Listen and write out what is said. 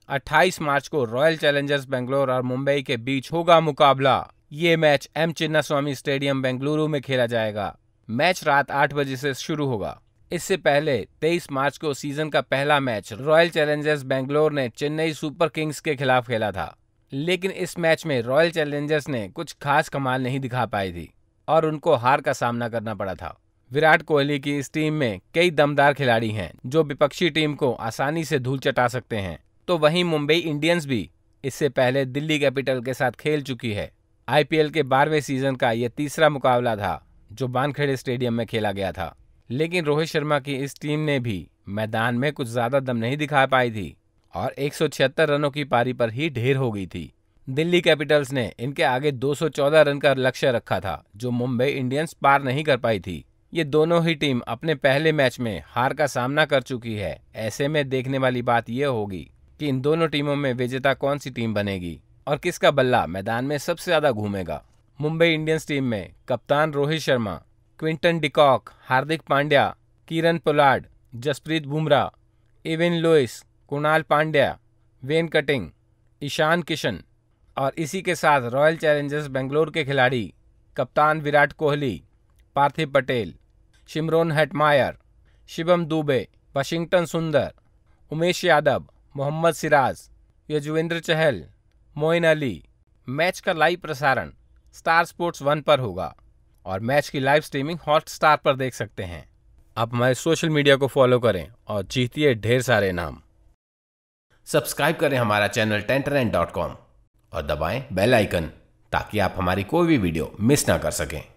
28 मार्च को royal Challengers Bangalore और मुंबई के बीच होगा मुकाबला। ये match M Chinnaswamy stadium Bengaluru में खेला जाएगा। मैच रात 8 बजे से शुरू होगा। इससे पहले 23 मार्च को सीजन का पहला मैच रॉयल चैलेंजर्स बेंगलोर ने चेन्नई सुपर किंग्स के खिलाफ खेला था, लेकिन इस मैच में रॉयल चैलेंजर्स ने कुछ खास कमाल नहीं दिखा पाई थी और उनको हार का सामना करना पड़ा था। विराट कोहली की इस टीम में कई दमदार खिलाड़ी हैं जो विपक्षी टीम को आसानी से धूल चटा सकते हैं। तो वहीं मुंबई इंडियंस भी इससे पहले दिल्ली कैपिटल के साथ खेल चुकी है। IPL के 12वें सीजन का यह तीसरा मुकाबला था जो वानखेड़े स्टेडियम में खेला गया था, लेकिन रोहित शर्मा की इस टीम ने भी मैदान में कुछ ज्यादा दम नहीं दिखा पाई थी और 176 रनों की पारी पर ही ढेर हो गई थी। दिल्ली कैपिटल्स ने इनके आगे 214 रन का लक्ष्य रखा था जो मुंबई इंडियंस पार नहीं कर पाई थी। ये दोनों ही टीम अपने पहले मैच में हार का सामना कर चुकी है। ऐसे में देखने वाली बात यह होगी कि इन दोनों टीमों में विजेता कौन सी टीम बनेगी और किसका बल्ला मैदान में सबसे ज्यादा घूमेगा। मुंबई इंडियंस टीम में कप्तान Rohit Sharma, Quinton de Kock, Hardik Pandya, Kieron Pollard, Jasprit Bumrah, Evin Lewis, Krunal Pandya, Ben Cutting, Ishan Kishan और इसी के साथ रॉयल चैलेंजर्स बेंगलोर के खिलाड़ी कप्तान Virat Kohli, Parthiv Patel, Shimron Hetmyer, Shivam Dube, Washington Sundar, Umesh Yadav, Mohammed Siraj, Yuzvendra Chahal, Moeen Ali. Match का लाइव प्रसारण स्टार स्पोर्ट्स 1 पर होगा और मैच की लाइव स्ट्रीमिंग हॉटस्टार पर देख सकते हैं। आप हमारे सोशल मीडिया को फॉलो करें और जीतिए ढेर सारे इनाम। सब्सक्राइब करें हमारा चैनल tenternet.com और दबाएं बेल आइकन ताकि आप हमारी कोई भी वीडियो मिस ना कर सकें।